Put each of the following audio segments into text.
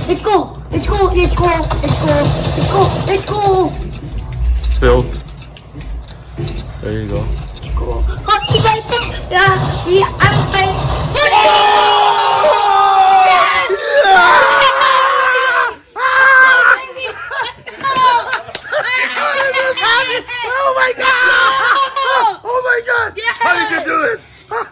It's cool. It's cool. It's cool. It's cool. It's cool. It's cool. Filled. There you go. It's cool. Oh, you guys think? Yeah, I'm fine. Oh my god! Oh my god! Yes. How did you do it?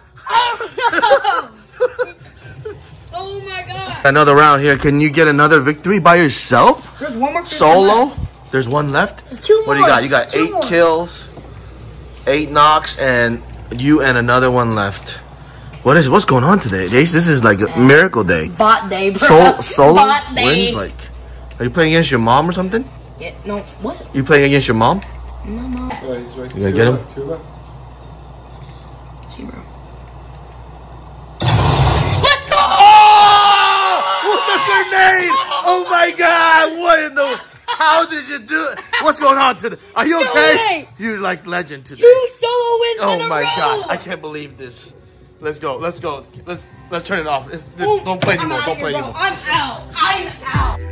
Oh my god! Another round here. Can you get another victory by yourself? There's one more. Solo? There's one left? Two more. What do you got? You got Two 8 more. kills, 8 knocks, and you and another one left. What's going on today, Jace? This is like a miracle day. Bot day, bro. Solo Bot day. wins? Like, are you playing against your mom or something? Yeah, no, what? You playing against your mom? Mama. You gonna get him? See, bro. Let's go! Oh! What's her name? Oh my god! What in the... How did you do it? What's going on today? Are you okay? way. You're like legend today. 2 solo wins in Oh a my row. god! I can't believe this. Let's go. Let's go. Let's turn it off. Don't play anymore. Don't play anymore. I'm out. I'm out.